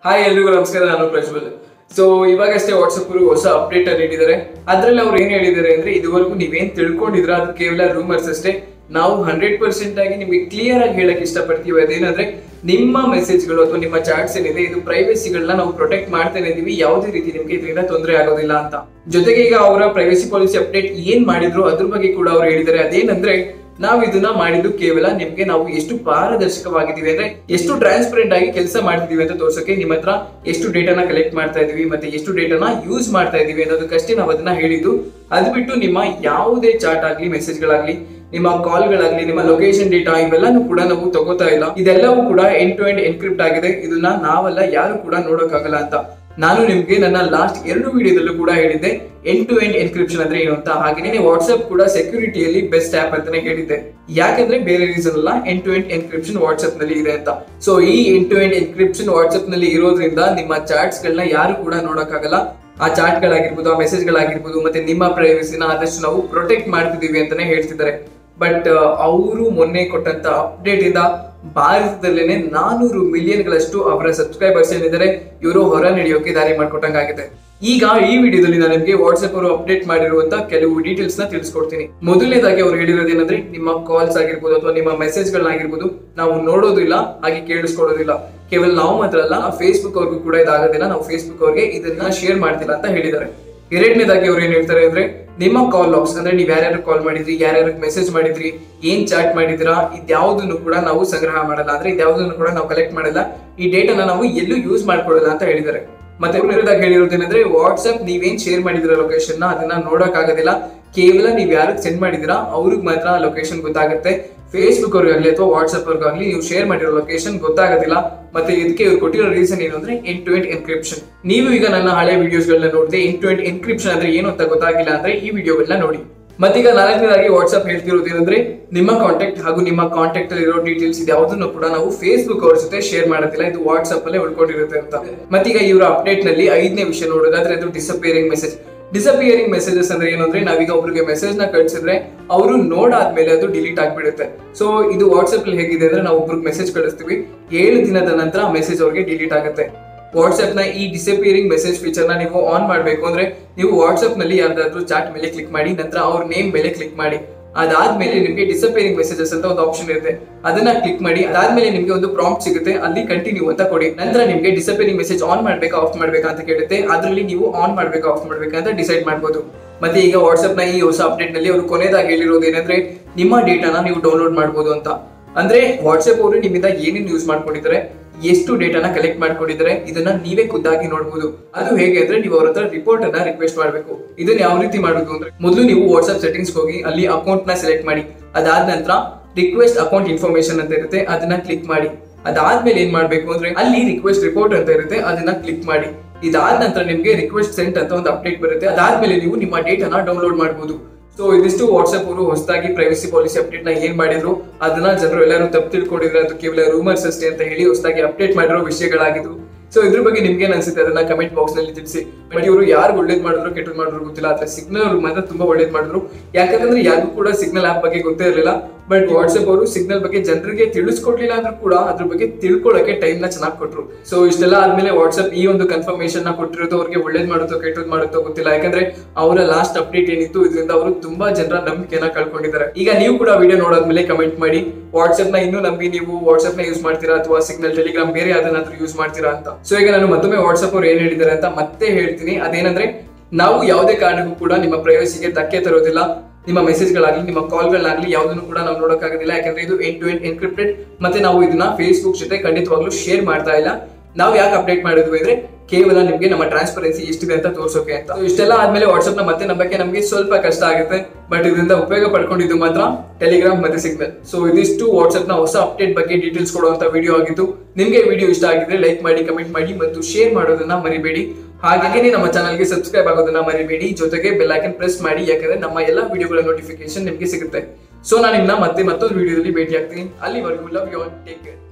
Hi ಎಲ್ರಿಗೂ ನಮಸ್ಕಾರ, ನಾನು ಪ್ರಜ್ವಲ್. ಸೊ ಇವಾಗಷ್ಟೇ ವಾಟ್ಸಪ್ ಅವರು ಹೊಸ ಅಪ್ಡೇಟ್ ಅನ್ನು ನೀಡಿದ್ದಾರೆ. ಅದ್ರಲ್ಲಿ ಅವ್ರು ಏನ್ ಹೇಳಿದ್ದಾರೆ ಅಂದ್ರೆ, ಇದುವರೆಗೂ ನೀವೇನ್ ತಿಳ್ಕೊಂಡಿದ್ರ ಅದು ಕೇವಲ ರೂಮರ್ಸ್ ಅಷ್ಟೇ. ನಾವು 100% ಆಗಿ ನಿಮಗೆ ಕ್ಲಿಯರ್ ಆಗಿ ಹೇಳಕ್ ಇಷ್ಟಪಡ್ತೀವಿ. ಅದೇನಂದ್ರೆ, ನಿಮ್ಮ ಮೆಸೇಜ್ಗಳು ಅಥವಾ ನಿಮ್ಮ ಚಾಟ್ಸ್ ಏನಿದೆ ಇದು ಪ್ರೈವಸಿಗಳನ್ನ ನಾವು ಪ್ರೊಟೆಕ್ಟ್ ಮಾಡ್ತಾನೆ ಇದೀವಿ. ಯಾವುದೇ ರೀತಿ ನಿಮ್ಗೆ ಇದರಿಂದ ತೊಂದರೆ ಆಗೋದಿಲ್ಲ ಅಂತ. ಜೊತೆಗೆ ಈಗ ಅವರ ಪ್ರೈವಸಿ ಪಾಲಿಸಿ ಅಪ್ಡೇಟ್ ಏನ್ ಮಾಡಿದ್ರು ಅದ್ರ ಬಗ್ಗೆ ಕೂಡ ಅವ್ರು ಹೇಳಿದ್ದಾರೆ. ಅದೇನಂದ್ರೆ, ನಾವು ಇದನ್ನ ಮಾಡಿದ್ದು ಕೇವಲ ನಿಮ್ಗೆ ನಾವು ಎಷ್ಟು ಪಾರದರ್ಶಕವಾಗಿದ್ದೀವಿ ಅಂದ್ರೆ ಎಷ್ಟು ಟ್ರಾನ್ಸ್ಪರೆಂಟ್ ಆಗಿ ಕೆಲಸ ಮಾಡ್ತಿದೀವಿ ಅಂತ ತೋರ್ಸಕ್ಕೆ, ನಿಮ್ಮ ಹತ್ರ ಎಷ್ಟು ಡೇಟಾನ ಕಲೆಕ್ಟ್ ಮಾಡ್ತಾ ಇದೀವಿ ಮತ್ತೆ ಎಷ್ಟು ಡೇಟಾನ ಯೂಸ್ ಮಾಡ್ತಾ ಇದೀವಿ ಅನ್ನೋದಕ್ಕಷ್ಟೇ ನಾವು ಅದನ್ನ ಹೇಳಿದ್ದು. ಅದು ಬಿಟ್ಟು ನಿಮ್ಮ ಯಾವುದೇ ಚಾಟ್ ಆಗ್ಲಿ, ಮೆಸೇಜ್ಗಳಾಗ್ಲಿ, ನಿಮ್ಮ ಕಾಲ್ಗಳಾಗ್ಲಿ, ನಿಮ್ಮ ಲೊಕೇಶನ್ ಡೇಟಾ ಇವೆಲ್ಲಾನು ಕೂಡ ನಾವು ತಗೋತಾ ಇಲ್ಲ. ಇದೆಲ್ಲವೂ ಕೂಡ ಎಂಡ್ ಟು ಎಂಡ್ ಎನ್ಕ್ರಿಪ್ಟ್ ಆಗಿದೆ. ಇದನ್ನ ನಾವೆಲ್ಲ ಯಾರು ಕೂಡ ನೋಡೋಕ್ಕಾಗಲ್ಲ ಅಂತ. ನಾನು ನಿಮ್ಗೆ ನನ್ನ ಲಾಸ್ಟ್ 2 ವಿಡಿಯೋದಲ್ಲೂ ಕೂಡ ಹೇಳಿದ್ದೆ ಎಂಡ್ ಟು ಎಂಡ್ ಎನ್ಕ್ರಿಪ್ಷನ್ ಅಂದ್ರೆ ಏನು ಅಂತ. ಹಾಗೇನೆ ವಾಟ್ಸ್ಆಪ್ ಕೂಡ ಸೆಕ್ಯೂರಿಟಿಯಲ್ಲಿ ಬೆಸ್ಟ್ ಆಪ್ ಅಂತಾನೆ ಹೇಳಿದ್ದೆ. ಯಾಕಂದ್ರೆ ಬೇರೆ ರೀಸನ್ ಅಲ್ಲ, end to end encryption WhatsApp ನಲ್ಲಿ ಇದೆ ಅಂತ. ಸೊ ಈ end to end encryption WhatsApp ನಲ್ಲಿ ಇರೋದ್ರಿಂದ ನಿಮ್ಮ ಚಾಟ್ಸ್ ಗಳನ್ನ ಯಾರು ಕೂಡ ನೋಡಕ್ಕಾಗಲ್ಲ. ಆ ಚಾಟ್ ಗಳಾಗಿರ್ಬೋದು, ಆ ಮೆಸೇಜ್ ಗಳಾಗಿರ್ಬೋದು, ಮತ್ತೆ ನಿಮ್ಮ ಪ್ರೈವಸಿನ ಆದಷ್ಟು ನಾವು ಪ್ರೊಟೆಕ್ಟ್ ಮಾಡ್ತಿದೀವಿ ಅಂತಾನೆ ಹೇಳ್ತಿದ್ದಾರೆ. ಬಟ್ ಅವರು ಮೊನ್ನೆ ಕೊಟ್ಟಂತ ಅಪ್ಡೇಟ್ ಇಂದ ಭಾರತದಲ್ಲೇನೆ 400 ಮಿಲಿಯನ್ಗಳಷ್ಟು ಅವರ ಸಬ್ಸ್ಕ್ರೈಬರ್ಸ್ ಏನಿದ್ದಾರೆ ಇವರು ಹೊರ ನಡೆಯೋಕೆ ದಾರಿ ಮಾಡ್ಕೊಟ್ಟಂಗಾಗಿದೆ. ಈಗ ಈ ವಿಡಿಯೋದಲ್ಲಿ ನಾನು ನಿಮಗೆ ವಾಟ್ಸ್ಆಪ್ ಅವರು ಅಪ್ಡೇಟ್ ಮಾಡಿರುವಂತ ಕೆಲವು ಡೀಟೇಲ್ಸ್ ನ ತಿಳಿಸ್ಕೊಡ್ತೀನಿ. ಮೊದಲನೇದಾಗಿ ಅವ್ರು ಹೇಳಿರೋದೇನಂದ್ರೆ, ನಿಮ್ಮ ಕಾಲ್ಸ್ ಆಗಿರ್ಬೋದು ಅಥವಾ ನಿಮ್ಮ ಮೆಸೇಜ್ ಗಳನ್ನಾಗಿರ್ಬೋದು ನಾವು ನೋಡೋದಿಲ್ಲ, ಹಾಗೆ ಕೇಳಿಸ್ಕೊಡೋದಿಲ್ಲ. ಕೇವಲ ನಾವು ಮಾತ್ರ ಅಲ್ಲ, ಫೇಸ್ಬುಕ್ ಅವ್ರಿಗೂ ಕೂಡ ಇದಾಗೋದಿಲ್ಲ. ನಾವು ಫೇಸ್ಬುಕ್ ಅವ್ರಿಗೆ ಇದನ್ನ ಶೇರ್ ಮಾಡ್ತಿಲ್ಲ ಅಂತ ಹೇಳಿದ್ದಾರೆ. ಎರಡನೇದಾಗಿ ಅವ್ರು ಏನ್ ಹೇಳ್ತಾರೆ ಅಂದ್ರೆ, ನಿಮ್ಮ ಕಾಲ್ ಲಾಗ್ಸ್ ಅಂದ್ರೆ ನೀವು ಯಾರ್ಯಾರು ಕಾಲ್ ಮಾಡಿದ್ರಿ, ಯಾರ್ಯಾರು ಮೆಸೇಜ್ ಮಾಡಿದ್ರಿ, ಏನ್ ಚಾಟ್ ಮಾಡಿದಿರಾ, ಇದ್ಯಾವುದನ್ನು ಕೂಡ ನಾವು ಸಂಗ್ರಹ ಮಾಡಲ್ಲ. ಅಂದ್ರೆ ಇದ್ಯಾವುದನ್ನು ಕೂಡ ನಾವು ಕಲೆಕ್ಟ್ ಮಾಡಲ್ಲ. ಈ ಡೇಟಾನ ನಾವು ಎಲ್ಲೂ ಯೂಸ್ ಮಾಡ್ಕೊಳ್ಳಲ್ಲ ಅಂತ ಹೇಳಿದ್ದಾರೆ. ಮತ್ತೆ ಮೂರನೇದಾಗಿ ಹೇಳಿರೋದೇನಂದ್ರೆ, ವಾಟ್ಸ್ಆಪ್ ನೀವೇನ್ ಶೇರ್ ಮಾಡಿದಿರ ಲೊಕೇಶನ್ ನ ಅದನ್ನ ನೋಡಕ್ ಆಗೋದಿಲ್ಲ. ಕೇವಲ ನೀವ್ ಯಾರಿಗೆ ಸೆಂಡ್ ಮಾಡಿದಿರಾ ಅವ್ರಿಗೆ ಮಾತ್ರ ಲೊಕೇಶನ್ ಗೊತ್ತಾಗುತ್ತೆ. ಫೇಸ್ಬುಕ್ ಅವ್ರಿಗಾಗ್ಲಿ ಅಥವಾ ವಾಟ್ಸ್ಆಪ್ ಅವ್ರಿಗಾಗ್ಲಿ ನೀವು ಶೇರ್ ಮಾಡಿರೋ ಲೊಕೇಶನ್ ಗೊತ್ತಾಗೋದಿಲ್ಲ. ಮತ್ತೆ ಇದಕ್ಕೆ ಇವ್ರು ಕೊಟ್ಟಿರೋ ರೀಸನ್ ಏನು ಅಂದ್ರೆ, ಎಂಡ್ ಟು ಎಂಡ್ ಎನ್ಕ್ರಿಪ್ಷನ್. ನೀವು ಈಗ ನನ್ನ ಹಳೆ ವಿಡಿಯೋಸ್ ಗಳನ್ನ ನೋಡಿದ್ರೆ ಎಂಡ್ ಟು ಎಂಡ್ ಎನ್ಕ್ರಿಪ್ಷನ್ ಅಂದ್ರೆ ಏನು ಅಂತ ಗೊತ್ತಾಗಿಲ್ಲ ಅಂದ್ರೆ ಈ ವಿಡಿಯೋಗಳನ್ನ ನೋಡಿ. ಮತ್ತೀಗ ನಾಲ್ಕನೇದಾಗಿ ವಾಟ್ಸ್ಆಪ್ ಹೇಳ್ತಿರೋದು ಏನಂದ್ರೆ, ನಿಮ್ಮ ಕಾಂಟ್ಯಾಕ್ಟ್ ಹಾಗೂ ನಿಮ್ಮ ಕಾಂಟ್ಯಾಕ್ಟ್ ಅಲ್ಲಿ ಇರೋ ಡೀಟೇಲ್ಸ್ ಯಾವುದನ್ನು ಕೂಡ ನಾವು ಫೇಸ್ಬುಕ್ ಅವ್ರ ಜೊತೆ ಶೇರ್ ಮಾಡೋದಿಲ್ಲ. ಇದು ವಾಟ್ಸ್ಆಪ್ ಅಲ್ಲೇ ಉಳ್ಕೊಂಡಿರುತ್ತೆ ಅಂತ. ಮತ್ತೀಗ ಇವರ ಅಪ್ಡೇಟ್ ನಲ್ಲಿ 5ನೇ ವಿಷಯ ನೋಡೋದಾದ್ರೆ, ಅದು ಡಿಸಪಿಯರಿಂಗ್ ಮೆಸೇಜ್. ಡಿಸಪಿಯರಿಂಗ್ ಮೆಸೇಜಸ್ ಅಂದ್ರೆ ಏನು ಅಂದ್ರೆ, ನಾವೀಗ ಒಬ್ರಿಗೆ ಮೆಸೇಜ್ ನ ಕಳಿಸಿದ್ರೆ ಅವರು ನೋಡಾದ್ಮೇಲೆ ಅದು ಡಿಲೀಟ್ ಆಗ್ಬಿಡುತ್ತೆ. ಸೊ ಇದು ವಾಟ್ಸ್ಆಪ್ ಅಲ್ಲಿ ಹೇಗಿದೆ ಅಂದ್ರೆ, ನಾವು ಒಬ್ರಿಗೆ ಮೆಸೇಜ್ ಕಳಿಸ್ತೀವಿ, 7 ದಿನದ ನಂತರ ಮೆಸೇಜ್ ಅವ್ರಿಗೆ ಡಿಲೀಟ್ ಆಗುತ್ತೆ. ವಾಟ್ಸ್ಆಪ್ ನ ಈ ಡಿಸಪಿಯರಿಂಗ್ ಮೆಸೇಜ್ ಫೀಚರ್ ನ ನೀವು ಆನ್ ಮಾಡಬೇಕು ಅಂದ್ರೆ, ನೀವು ವಾಟ್ಸ್ಆಪ್ ನಲ್ಲಿ ಯಾರ್ದಾದ್ರೂ ಚಾಟ್ ಮೇಲೆ ಕ್ಲಿಕ್ ಮಾಡಿ, ನಂತರ ಅವ್ರ ನೇಮ್ ಮೇಲೆ ಕ್ಲಿಕ್ ಮಾಡಿ. ಅದಾದ್ಮೇಲೆ ನಿಮಗೆ ಡಿಸಪಿಯರಿಂಗ್ ಮೆಸೇಜಸ್ ಅಂತ ಒಂದು ಆಪ್ಷನ್ ಇರುತ್ತೆ, ಅದನ್ನ ಕ್ಲಿಕ್ ಮಾಡಿ. ಅದಾದ್ಮೇಲೆ ನಿಮಗೆ ಒಂದು ಪ್ರಾಂಪ್ಟ್ ಸಿಗುತ್ತೆ, ಅಲ್ಲಿ ಕಂಟಿನ್ಯೂ ಅಂತ ಕೊಡಿ. ನಂತರ ನಿಮಗೆ ಡಿಸಪಿಯರಿಂಗ್ ಮೆಸೇಜ್ ಆನ್ ಮಾಡ್ಬೇಕಾ ಆಫ್ ಮಾಡ್ಬೇಕಾ ಅಂತ ಕೇಳುತ್ತೆ. ಅದರಲ್ಲಿ ನೀವು ಆನ್ ಮಾಡ್ಬೇಕಾ ಆಫ್ ಮಾಡ್ಬೇಕಾ ಅಂತ ಡಿಸೈಡ್ ಮಾಡಬಹುದು. ಮತ್ತೆ ಈಗ ವಾಟ್ಸ್ಆಪ್ ನ ಈ ಹೊಸ ಅಪ್ಡೇಟ್ ನಲ್ಲಿ ಅವರು ಕೊನೆಯದಾಗಿ ಹೇಳಿರೋದು ಏನಂದ್ರೆ, ನಿಮ್ಮ ಡೇಟಾನ ನೀವು ಡೌನ್ಲೋಡ್ ಮಾಡಬಹುದು ಅಂತ. ಅಂದ್ರೆ ವಾಟ್ಸ್ಆಪ್ ಅವರು ನಿಮ್ಮಿಂದ ಏನೇನು ಯೂಸ್ ಮಾಡ್ಕೊಂಡಿದ್ದಾರೆ, ಎಷ್ಟು ಡೇಟಾನ ಕಲೆಕ್ಟ್ ಮಾಡ್ಕೊಂಡಿದ್ದಾರೆ, ಇದನ್ನ ನೀವೇ ಖುದ್ದಾಗಿ ನೋಡಬಹುದು. ಅದು ಹೇಗೆ ಅಂದ್ರೆ, ನೀವು ಅವ್ರ ಹತ್ರ ರಿಪೋರ್ಟ್ ಅನ್ನ ರಿಕ್ವೆಸ್ಟ್ ಮಾಡಬೇಕು. ಇದನ್ನ ಯಾವ ರೀತಿ ಮಾಡುದು ಅಂದ್ರೆ, ಮೊದಲು ನೀವು ವಾಟ್ಸ್ಆಪ್ ಸೆಟ್ಟಿಂಗ್ಸ್ ಹೋಗಿ ಅಲ್ಲಿ ಅಕೌಂಟ್ ನ ಸೆಲೆಕ್ಟ್ ಮಾಡಿ. ಅದಾದ ನಂತರ ರಿಕ್ವೆಸ್ಟ್ ಅಕೌಂಟ್ ಇನ್ಫಾರ್ಮೇಶನ್ ಅಂತ ಇರುತ್ತೆ, ಅದನ್ನ ಕ್ಲಿಕ್ ಮಾಡಿ. ಅದಾದ್ಮೇಲೆ ಏನ್ ಮಾಡ್ಬೇಕು ಅಂದ್ರೆ, ಅಲ್ಲಿ ರಿಕ್ವೆಸ್ಟ್ ರಿಪೋರ್ಟ್ ಅಂತ ಇರುತ್ತೆ, ಅದನ್ನ ಕ್ಲಿಕ್ ಮಾಡಿ. ಇದಾದ ನಂತರ ನಿಮ್ಗೆ ರಿಕ್ವೆಸ್ಟ್ ಸೆಂಟ್ ಅಂತ ಒಂದು ಅಪ್ಡೇಟ್ ಬರುತ್ತೆ. ಅದಾದ್ಮೇಲೆ ನೀವು ನಿಮ್ಮ ಡೇಟಾನ ಡೌನ್ಲೋಡ್ ಮಾಡಬಹುದು. ಸೊ ಇದಿಷ್ಟು ವಾಟ್ಸ್ಆಪ್ ಅವರು ಹೊಸದಾಗಿ ಪ್ರೈವಸಿ ಪಾಲಿಸಿ ಅಪ್ಡೇಟ್ ನ ಏನ್ ಮಾಡಿದ್ರು, ಅದನ್ನ ಜನರು ಎಲ್ಲರೂ ತಪ್ಪು ತಿಳ್ಕೊಂಡಿದ್ರೆ ಅದು ಕೇವಲ ರೂಮರ್ಸ್ ಅಷ್ಟೇ ಅಂತ ಹೇಳಿ ಹೊಸದಾಗಿ ಅಪ್ಡೇಟ್ ಮಾಡಿರೋ ವಿಷಯಗಳಾಗಿದ್ದು. ಸೊ ಇದ್ರ ಬಗ್ಗೆ ನಿಮ್ಗೆ ಏನ್ ಅನ್ಸುತ್ತೆ ಅದನ್ನ ಕಮೆಂಟ್ ಬಾಕ್ಸ್ ನಲ್ಲಿ ತಿಳಿಸಿ. ಬಟ್ ಇವರು ಯಾರು ಒಳ್ಳೇದ್ ಮಾಡಿದ್ರು ಕೆಟ್ಟದ್ ಮಾಡಿದ್ರು ಗೊತ್ತಿಲ್ಲ, ಆದ್ರೆ ಸಿಗ್ನಲ್ ಅವರು ಮಾತ್ರ ತುಂಬಾ ಒಳ್ಳೇದ್ ಮಾಡಿದ್ರು. ಯಾಕಂದ್ರೆ ಯಾರಿಗೂ ಕೂಡ ಸಿಗ್ನಲ್ ಆಪ್ ಬಗ್ಗೆ ಗೊತ್ತೇ ಇರಲಿಲ್ಲ. ಬಟ್ ವಾಟ್ಸ್ಆಪ್ ಅವರು ಸಿಗ್ನಲ್ ಬಗ್ಗೆ ಜನರಿಗೆ ತಿಳಿಸ್ಕೊಡ್ಲಿಲ್ಲ ಅಂದ್ರೂ ಕೂಡ ಅದ್ರ ಬಗ್ಗೆ ತಿಳ್ಕೊಳ್ಳೋಕೆ ಟೈಮ್ ನ ಚೆನ್ನಾಗಿ ಕೊಟ್ರು. ಸೊ ಇಷ್ಟೆಲ್ಲ ಆದ್ಮೇಲೆ ವಾಟ್ಸ್ಆಪ್ ಈ ಒಂದು ಕನ್ಫರ್ಮೇಶನ್ ನ ಕೊಟ್ಟಿರೋದು ಅವ್ರಿಗೆ ಒಳ್ಳೇದ್ ಮಾಡುತ್ತೋ ಕೆಟ್ಟದ್ ಮಾಡುತ್ತೋ ಗೊತ್ತಿಲ್ಲ. ಯಾಕಂದ್ರೆ ಅವರ ಲಾಸ್ಟ್ ಅಪ್ಡೇಟ್ ಏನಿತ್ತು, ಇದರಿಂದ ಅವರು ತುಂಬಾ ಜನರ ನಂಬಿಕೆನ ಕಳ್ಕೊಂಡಿದ್ದಾರೆ. ಈಗ ನೀವು ಕೂಡ ವಿಡಿಯೋ ನೋಡಾದ್ಮೇಲೆ ಕಮೆಂಟ್ ಮಾಡಿ, ವಾಟ್ಸ್ಆಪ್ ನ ಇನ್ನೂ ನಂಬಿ ನೀವು ವಾಟ್ಸ್ಆಪ್ ನ ಯೂಸ್ ಮಾಡ್ತೀರಾ ಅಥವಾ ಸಿಗ್ನಲ್, ಟೆಲಿಗ್ರಾಮ್ ಬೇರೆ ಯಾವ್ದನ್ನಾದ್ರೂ ಯೂಸ್ ಮಾಡ್ತೀರಾ ಅಂತ. ಸೊ ಈಗ ನಾನು ಮತ್ತೊಮ್ಮೆ ವಾಟ್ಸ್ಆಪ್ ಅವ್ರು ಏನ್ ಹೇಳಿದ್ದಾರೆ ಅಂತ ಮತ್ತೆ ಹೇಳ್ತೀನಿ. ಅದೇನಂದ್ರೆ, ನಾವು ಯಾವುದೇ ಕಾರಣಕ್ಕೂ ಕೂಡ ನಿಮ್ಮ ಪ್ರೈವಸಿಗೆ ಧಕ್ಕೆ ತರೋದಿಲ್ಲ. ನಿಮ್ಮ ಮೆಸೇಜ್ ಗಳಾಗ್ಲಿ, ನಿಮ್ಮ ಕಾಲ್ ಗಳಾಗ್ಲಿ ಯಾವುದನ್ನು ಕೂಡ ನಾವು ನೋಡೋಕ್ಕಾಗೋದಿಲ್ಲ. ಯಾಕಂದ್ರೆ ಇದು ಎಂಡ್ ಟು ಎಂಡ್ ಎನ್ಕ್ರಿಪ್ಟೆಡ್. ಮತ್ತೆ ನಾವು ಇದನ್ನ ಫೇಸ್ಬುಕ್ ಜೊತೆ ಖಂಡಿತವಾಗ್ಲೂ ಶೇರ್ ಮಾಡ್ತಾ ಇಲ್ಲ. ನಾವು ಯಾಕೆ ಅಪ್ಡೇಟ್ ಮಾಡಿದ್ವಿ ಅಂದ್ರೆ, ಕೇವಲ ನಿಮ್ಗೆ ನಮ್ಮ ಟ್ರಾನ್ಸ್ಪರೆನ್ಸಿ ಎಷ್ಟಿದೆ ಅಂತ ತೋರ್ಸೋಕೆ ಅಂತ. ಇಷ್ಟೆಲ್ಲ ಆದ್ಮೇಲೆ ವಾಟ್ಸ್ಆಪ್ ನ ಮತ್ತೆ ನಂಬಕ್ಕೆ ನಮಗೆ ಸ್ವಲ್ಪ ಕಷ್ಟ ಆಗುತ್ತೆ. ಬಟ್ ಇದರಿಂದ ಉಪಯೋಗ ಪಡ್ಕೊಂಡಿದ್ದು ಮಾತ್ರ ಟೆಲಿಗ್ರಾಮ್ ಮತ್ತೆ ಸಿಗ್ನಲ್. ಸೊ ಇದಿಷ್ಟು ವಾಟ್ಸ್ಆಪ್ ನ ಹೊಸ ಅಪ್ಡೇಟ್ ಬಗ್ಗೆ ಡೀಟೇಲ್ಸ್ ಕೊಡುವಂತ ವಿಡಿಯೋ ಆಗಿದ್ದು. ನಿಮ್ಗೆ ವಿಡಿಯೋ ಇಷ್ಟ ಆಗಿದ್ರೆ ಲೈಕ್ ಮಾಡಿ, ಕಮೆಂಟ್ ಮಾಡಿ ಮತ್ತು ಶೇರ್ ಮಾಡೋದನ್ನ ಮರಿಬೇಡಿ. ಹಾಗೆ ನಮ್ಮ ಚಾನಲ್ಗೆ ಸಬ್ಸ್ಕ್ರೈಬ್ ಆಗೋದನ್ನ ಮರಿಬೇಡಿ. ಜೊತೆಗೆ ಬೆಲ್ ಐಕನ್ ಪ್ರೆಸ್ ಮಾಡಿ, ಯಾಕಂದ್ರೆ ನಮ್ಮ ಎಲ್ಲಾ ವಿಡಿಯೋಗಳ ನೋಟಿಫಿಕೇಶನ್ ನಿಮ್ಗೆ ಸಿಗುತ್ತೆ. ಸೊ ನಾನು ನಿಮ್ಮನ್ನ ಮತ್ತೆ ಮತ್ತೊಂದು ವಿಡಿಯೋದಲ್ಲಿ ಭೇಟಿ ಆಗ್ತೀನಿ. ಅಲ್ಲಿವರೆಗೂ love you all, take care.